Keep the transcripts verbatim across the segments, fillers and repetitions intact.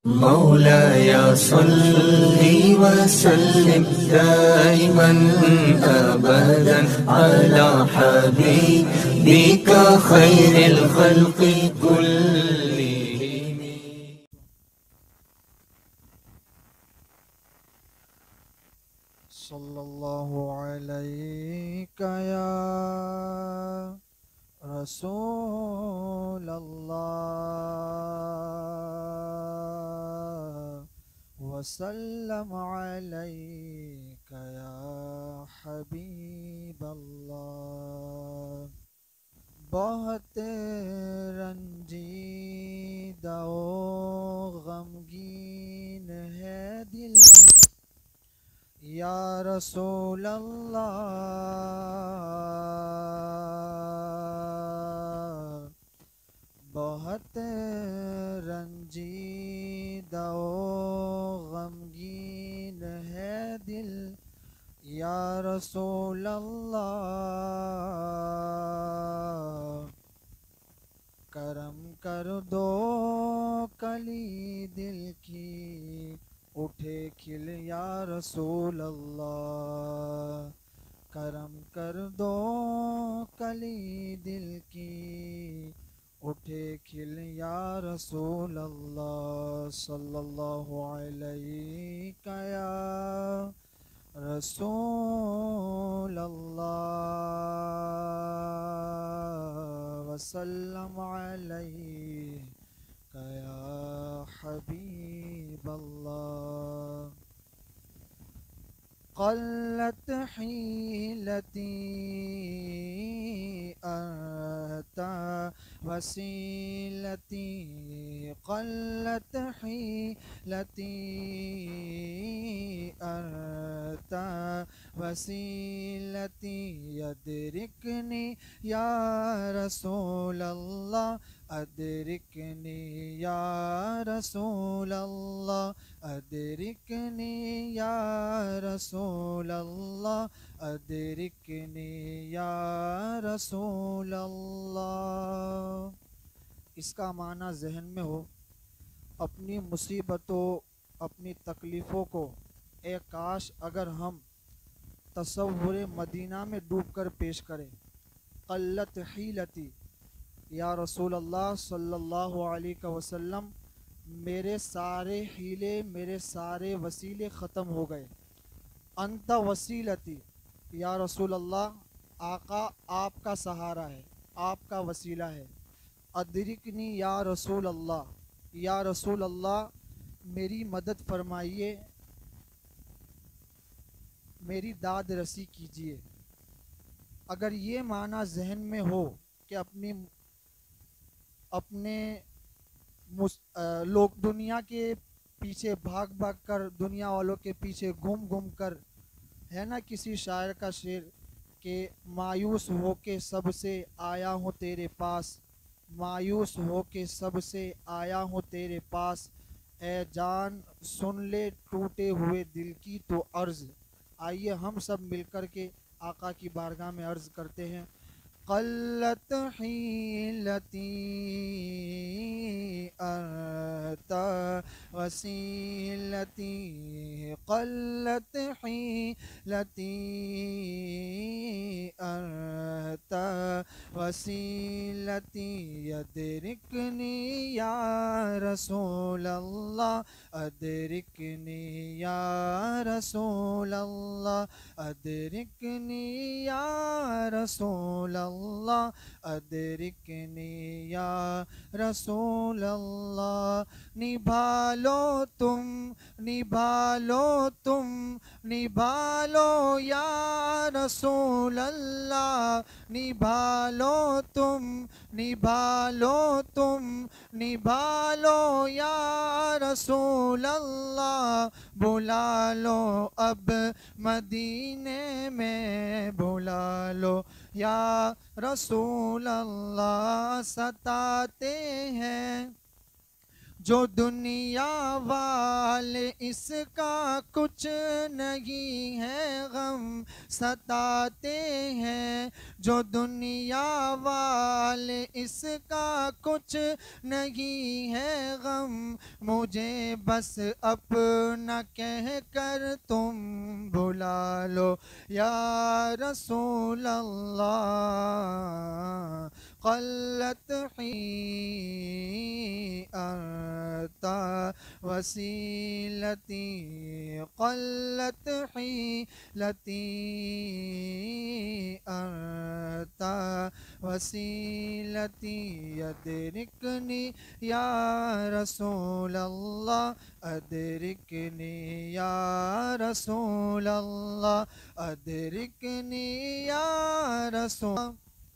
मौलाया सल्ली व सल्लिम दाइमन अबदन अला हबीबिका खैरिल खल्क़ि कुल्लिहिम। सल्लल्लाहु अलैका या रसूल अल्लाह वसल्लम अलैका या हबीब अल्लाह। बहुत रंजीदा ओ गमगीन है दिल या रसूल अल्लाह, बहुत रंजीदा ओ गमगीन है दिल या रसूल अल्लाह। करम कर दो कली दिल की उठे खिल या रसूल अल्लाह। करम कर दो कली दिल की उठे खिल या रसूल अल्लाह। सल्लल्लाहु अलैका या रसूल अल्लाह वसल्लम अलैका या हबीब अल्लाह। क़ल्लत हीलती अता वसीलती, क़ल्लत हीलती अता वसीलती, अदरिकनी या रसूल अल्लाह, अदरिकनी या रसूल अल्लाह, अदरिकनी या रसूल अल्लाह, अदरिकनी या रसूल अल्लाह। इसका माना जहन में हो, अपनी मुसीबतों अपनी तकलीफ़ों को ए काश अगर हम तसव्वुर मदीना में डूब कर पेश करें। क़ल्लत हीलती या रसूल अल्लाह सल्लल्लाहु अलैहि वसल्लम, मेरे सारे हीले मेरे सारे वसीले ख़त्म हो गए। अंत वसीलती या रसूल अल्लाह, आका आपका सहारा है, आपका वसीला है। अदरिकनी या रसूल अल्लाह, या रसूल अल्लाह मेरी मदद फरमाइए, मेरी दाद रसी कीजिए। अगर ये माना जहन में हो कि अपनी अपने लोग दुनिया के पीछे भाग भाग कर, दुनिया वालों के पीछे घूम घूम कर, है ना किसी शायर का शेर कि मायूस हो के सबसे आया हूँ तेरे पास, मायूस हो के सबसे आया हूँ तेरे पास, ए जान सुन ले टूटे हुए दिल की तो अर्ज़। आइए हम सब मिलकर के आका की बारगाह में अर्ज़ करते हैं। क़ल्लत हीलती अता वसीलती, क़ल्लत हीलती अता वसीलती, अदरिकनी या रसूल अल्लाह, अदरिकनी या रसूल अल्लाह, अदरिकनी या रसूल अल्लाह, अदरिकनी या रसूल अल्लाह। निभा लो तुम, निभा लो तुम, निभा लो या रसूल अल्लाह, निभा लो तुम, निभा लो तुम, निभा लो या रसूल अल्लाह। बुला लो अब मदीने में, बुला लो या रसूल अल्लाह। सताते हैं जो दुनिया वाले इसका कुछ नहीं है गम, सताते हैं जो दुनिया वाले इसका कुछ नहीं है गम, मुझे बस अपना कह कर तुम बुला लो या रसूल अल्लाह। क़ल्लत ही अता वसीलती, क़ल्लत ही लती अता वसीलती, अदरिकनी या रसूल अल्लाह, अदरिकनी या रसूल अल्लाह, अदरिकनी या रसूल।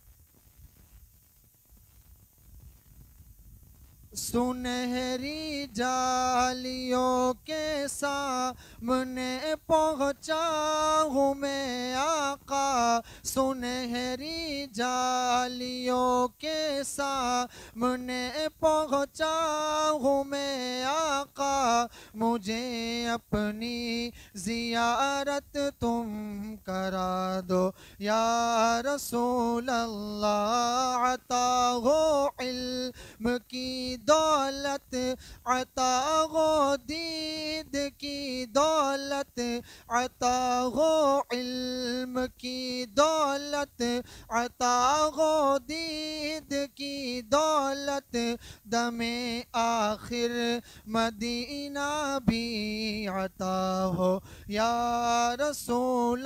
सुनहरी जालियों के सामने पहुँचा हूँ मैं आका, सुनहरी जालियों के सामने पहुँचा हूँ मैं आका, मुझे अपनी ज़ियारत तुम करा दो या रसूल अल्लाह। अता हो इल्म की दौलत, अता हो दीद की दौलत, अता हो इल्म की दौलत, अता हो दीद की दौलत, दमे आखिर मदीना भी अता हो या रसूल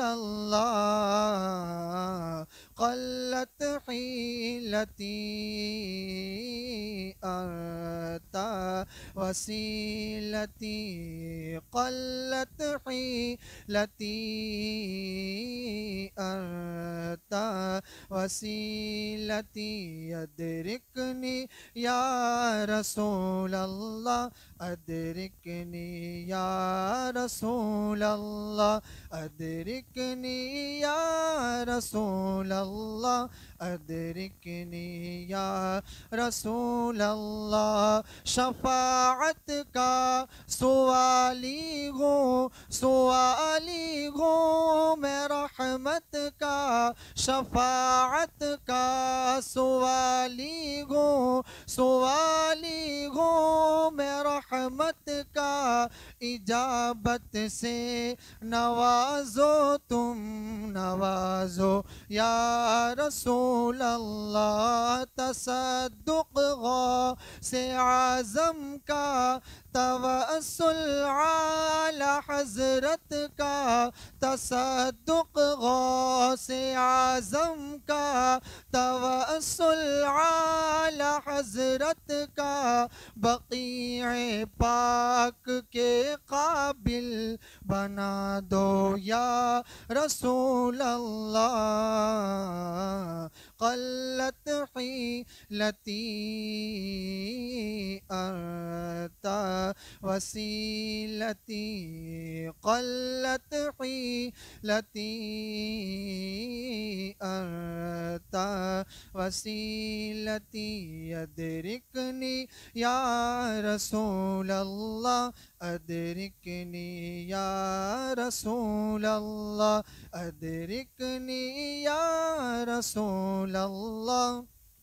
अल्लाह। क़ल्लत हीलती अता वसीलती, क़ल्लत हीलती अता वसीलती, अदरिकनी या रसूल अल्लाह, अदरिकनी या रसूल अल्लाह, अदरिकनी या रसूल अल्लाह, अदरिकनी या रसूल अल्लाह। शफाअत का सुवाली हूँ, सुवाली हूँ मैं रहमत का, शफाअत का सुवाली हूँ, सुवाली हूँ मैं रहमत का, इजाबत से नवाजो तुम नवाजो या रसूल अल्लाह। तसद्दुक़ गौ से आज़म का, तवस्सुल आला हज़रत का, तसद्दुक़ गौ से आज़म का, तवस्सुल आला हज़रत का, बक़ीए पाक के काबिल बना दो या रसूल अल्लाह। क़ल्लत हीलती अता वसीलती, क़ल्लत हीलती अता वसीलती, अदरिकनी या रसूल अल्लाह, अदरिकनी या रसूल अल्लाह, अदरिकनी या रसूल अल्लाह,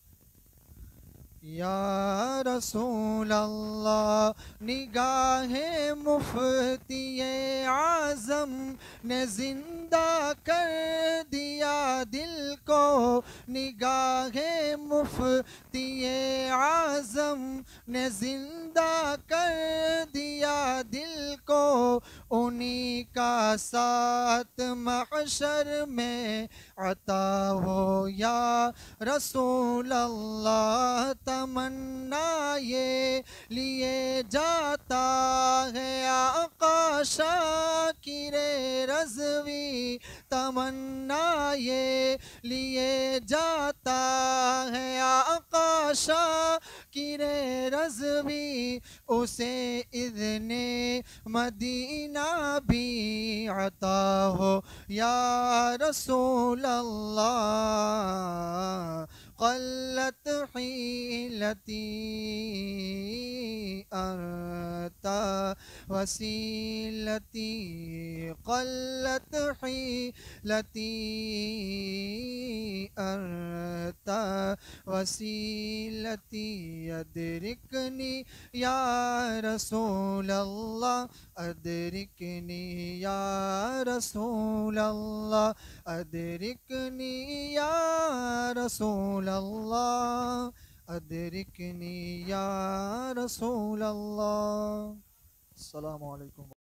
या रसूल अल्लाह। निगाहे मुफ्तिये आज़म ने जिंदा कर दिया दिल को, निगाहे मुफ्तिये आज़म ने जिंदा कर दिया दिल को, उन्हीं का साथ महशर में अता हो या रसूल अल्लाह। तमन्ना ये लिए जाता है आका शाकिरे रज़वी, तमन्ना ये लिए जाता है आका शाकिरे रज़वी, उसे इज़्ने मदीना भी अता हो या रसूल अल्लाह। क़ल्लत हीलती अंता वसीलती क़ल्लत हीलती अंता वसीलती अदरिकनी या रसूल अल्लाह अदरिकनी या रसूल अल्लाह अदरिकनी या रसूल अल्लाह अदरिकनी या रसूल अल्लाह। अस्सलामु अलैकुम।